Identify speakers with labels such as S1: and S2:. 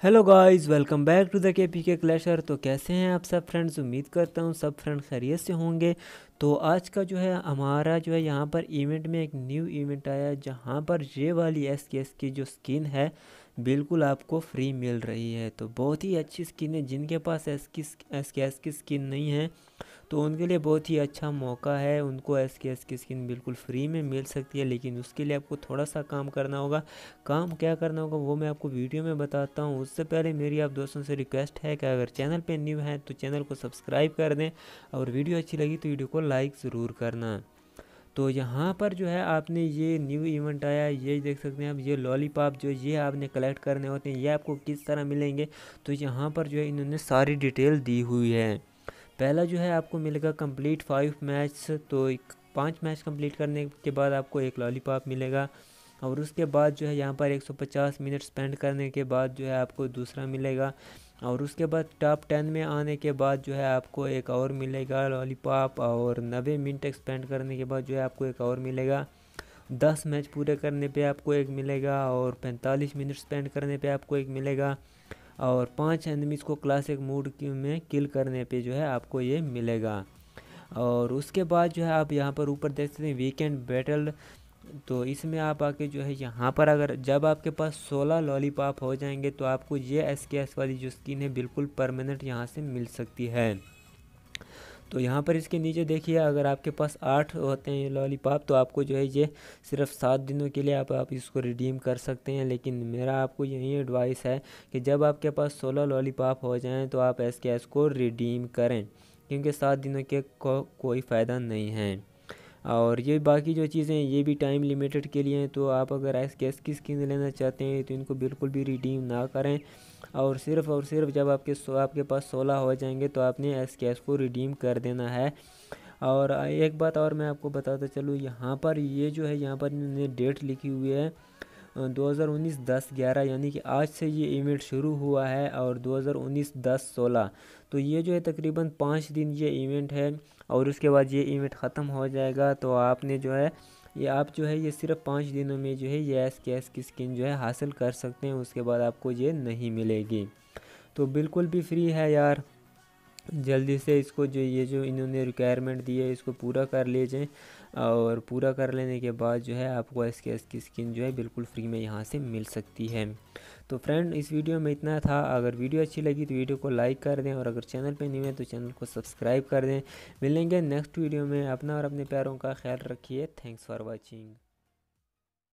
S1: Hello guys, welcome back to the K clasher. तो कैसे हैं आप सब फ्रेंड्स? उम्मीद करता हूँ सब फ्रेंड खैरियत से होंगे। तो आज का जो है हमारा जो है यहाँ पर इवेंट में एक न्यू इवेंट आया है, जहाँ पर ये वाली SKS की जो स्किन है बिल्कुल आपको फ्री मिल रही है। तो बहुत ही अच्छी स्किन है। जिनके पास SKS की स्किन नहीं है तो उनके लिए बहुत ही अच्छा मौका है, उनको SKS की स्किन बिल्कुल फ्री में मिल सकती है। लेकिन उसके लिए आपको थोड़ा सा काम करना होगा। काम क्या करना होगा वो मैं आपको वीडियो में बताता हूँ। उससे पहले मेरी आप दोस्तों से रिक्वेस्ट है कि अगर चैनल पे न्यू है तो चैनल को सब्सक्राइब कर दें, और वीडियो अच्छी लगी तो वीडियो को लाइक ज़रूर करना। तो यहाँ पर जो है आपने ये न्यू इवेंट आया है, ये देख सकते हैं आप। ये लॉलीपॉप जो ये आपने कलेक्ट करने होते हैं, ये आपको किस तरह मिलेंगे तो यहाँ पर जो है इन्होंने सारी डिटेल दी हुई है। पहला जो है आपको मिलेगा कंप्लीट 5 मैच। तो 5 मैच कंप्लीट करने के बाद आपको एक लॉलीपॉप मिलेगा। और उसके बाद जो है यहाँ पर 150 मिनट स्पेंड करने के बाद जो है आपको दूसरा मिलेगा। और उसके बाद टॉप 10 में आने के बाद जो है आपको एक और मिलेगा लॉलीपॉप। और 90 मिनट स्पेंड करने के बाद जो है आपको एक और मिलेगा। 10 मैच पूरे करने पे आपको एक मिलेगा। और 45 मिनट स्पेंड करने पे आपको एक मिलेगा। और 5 एनिमीज़ को क्लासिक मोड में किल करने पे जो है आपको ये मिलेगा। और उसके बाद जो है आप यहाँ पर ऊपर देख सकते हैं वीकेंड बैटल। तो इसमें आप आके जो है यहाँ पर अगर जब आपके पास 16 लॉलीपॉप हो जाएंगे तो आपको ये SKS वाली जो स्किन है बिल्कुल परमानेंट यहाँ से मिल सकती है। तो यहाँ पर इसके नीचे देखिए, अगर आपके पास 8 होते हैं लॉलीपॉप तो आपको जो है ये सिर्फ 7 दिनों के लिए आप इसको रिडीम कर सकते हैं। लेकिन मेरा आपको यही एडवाइस है कि जब आपके पास 16 लॉलीपॉप हो जाएं तो आप SKS को रिडीम करें, क्योंकि 7 दिनों के कोई फ़ायदा नहीं है। और ये बाकी जो चीज़ें हैं ये भी टाइम लिमिटेड के लिए हैं। तो आप अगर SKS की स्किन लेना चाहते हैं तो इनको बिल्कुल भी रिडीम ना करें। और सिर्फ जब आपके पास 16 हो जाएंगे तो आपने SKS को रिडीम कर देना है। और एक बात और मैं आपको बताता चलूँ, यहाँ पर ये जो है यहाँ पर इन्होंने डेट लिखी हुई है 2019 10/11, यानी कि आज से ये इवेंट शुरू हुआ है। और 2019 10/16, तो ये जो है तकरीबन 5 दिन ये इवेंट है। और उसके बाद ये इवेंट ख़त्म हो जाएगा। तो आपने जो है ये सिर्फ 5 दिनों में जो है ये SKS की स्किन जो है हासिल कर सकते हैं। उसके बाद आपको ये नहीं मिलेगी। तो बिल्कुल भी फ्री है यार। जल्दी से इसको जो इन्होंने रिक्वायरमेंट दी है इसको पूरा कर लीजिए। और पूरा कर लेने के बाद जो है आपको SKS की स्किन जो है बिल्कुल फ्री में यहाँ से मिल सकती है। तो फ्रेंड, इस वीडियो में इतना था। अगर वीडियो अच्छी लगी तो वीडियो को लाइक कर दें, और अगर चैनल पे न्यू है तो चैनल को सब्सक्राइब कर दें। मिलेंगे नेक्स्ट वीडियो में। अपना और अपने प्यारों का ख्याल रखिए। Thanks for watching.